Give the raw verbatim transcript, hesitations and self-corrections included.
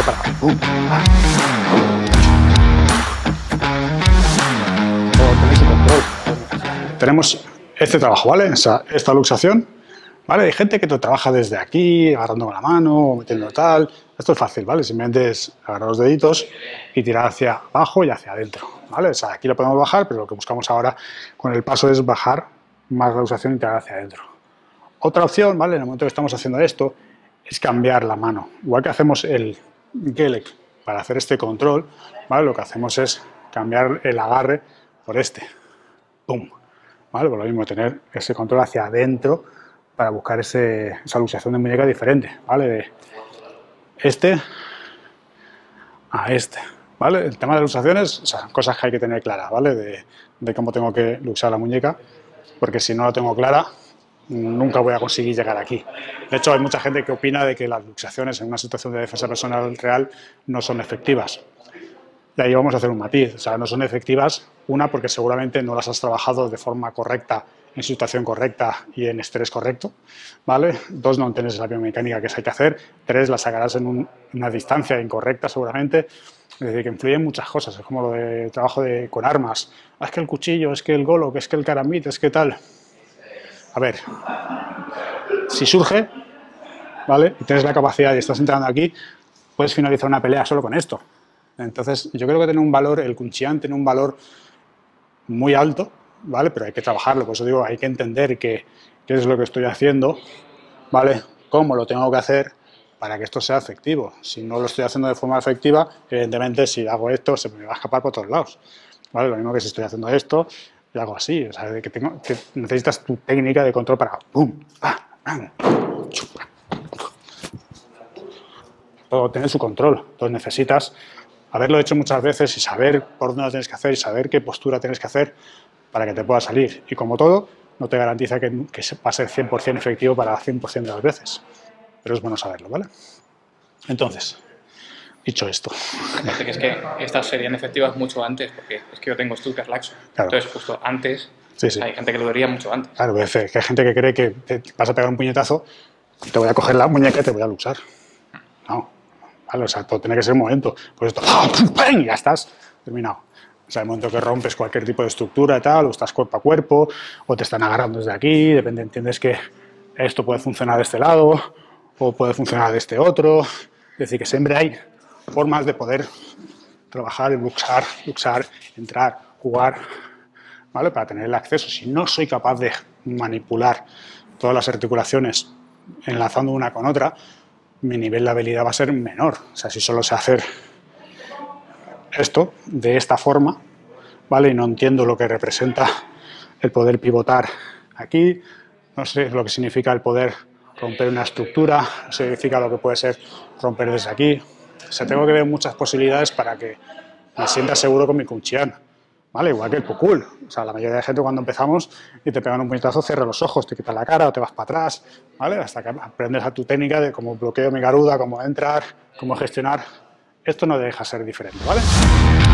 para... ¡Pum! Todo tenéis el control. Tenemos este trabajo, ¿vale? Esa, esta luxación, ¿vale? Hay gente que lo trabaja desde aquí, agarrando con la mano, o metiendo tal. Esto es fácil, ¿vale? Simplemente es agarrar los deditos y tirar hacia abajo y hacia adentro, ¿vale? O sea, aquí lo podemos bajar, pero lo que buscamos ahora con el paso es bajar más la luxación y tirar hacia adentro. Otra opción, ¿vale? En el momento que estamos haciendo esto, es cambiar la mano. Igual que hacemos el Gelek para hacer este control, ¿vale? Lo que hacemos es cambiar el agarre por este. ¡Pum! ¿Vale? Por lo mismo, tener ese control hacia adentro para buscar ese, esa luxación de muñeca diferente, ¿vale? De este a este, ¿vale? El tema de las luxaciones, o sea, cosas que hay que tener claras, ¿vale? De, de cómo tengo que luxar la muñeca, porque si no la tengo clara, nunca voy a conseguir llegar aquí. De hecho, hay mucha gente que opina de que las luxaciones en una situación de defensa personal real no son efectivas. Y ahí vamos a hacer un matiz, o sea, no son efectivas, una, porque seguramente no las has trabajado de forma correcta, en situación correcta y en estrés correcto, ¿vale? Dos, no entiendes la biomecánica que hay que hacer. Tres, las sacarás en un, una distancia incorrecta seguramente. Es decir, que influyen muchas cosas, es como lo de trabajo de, con armas. Ah, es que el cuchillo, es que el golo, que es que el karambit, es que tal. A ver, si surge, ¿vale? Y tienes la capacidad y estás entrando aquí, puedes finalizar una pelea solo con esto. Entonces, yo creo que tiene un valor, el Kunshan tiene un valor muy alto, ¿vale? Pero hay que trabajarlo, por eso digo, hay que entender qué, qué es lo que estoy haciendo, ¿vale? Cómo lo tengo que hacer para que esto sea efectivo. Si no lo estoy haciendo de forma efectiva, evidentemente, si hago esto, se me va a escapar por todos lados, ¿vale? Lo mismo que si estoy haciendo esto y hago así, o sea, que, tengo, que necesitas tu técnica de control para ¡pum! ¡Ah! ¡Bam! Todo tiene su control, entonces necesitas haberlo hecho muchas veces y saber por dónde lo tienes que hacer y saber qué postura tienes que hacer para que te pueda salir. Y como todo, no te garantiza que, que va a ser cien por cien efectivo para cien por cien de las veces. Pero es bueno saberlo, ¿vale? Entonces, dicho esto... Aparte que es que estas serían efectivas mucho antes, porque es que yo tengo Stuttgart laxo. Claro. Entonces, justo antes, sí, sí. Hay gente que lo vería mucho antes. Claro, que hay gente que cree que te vas a pegar un puñetazo y te voy a coger la muñeca y te voy a luxar. No. Vale, o sea, todo tiene que ser un momento. Pues esto, ¡pum! Ya estás terminado. O sea, el momento que rompes cualquier tipo de estructura y tal, o estás cuerpo a cuerpo, o te están agarrando desde aquí, depende, entiendes que esto puede funcionar de este lado, o puede funcionar de este otro. Es decir, que siempre hay formas de poder trabajar y luxar, luxar, entrar, jugar, ¿vale? Para tener el acceso. Si no soy capaz de manipular todas las articulaciones enlazando una con otra, mi nivel de habilidad va a ser menor. O sea, si solo sé hacer esto de esta forma, ¿vale? Y no entiendo lo que representa el poder pivotar aquí, no sé lo que significa el poder romper una estructura, no sé significa lo que puede ser romper desde aquí. O sea, tengo que ver muchas posibilidades para que me sienta seguro con mi Kunshan, ¿vale? Igual que el Pukul. O sea, la mayoría de gente cuando empezamos y te pegan un puñetazo, cierra los ojos, te quitas la cara o te vas para atrás, ¿vale? Hasta que aprendes a tu técnica de cómo bloqueo mi garuda, cómo entrar, cómo gestionar. Esto no deja ser diferente, ¿vale?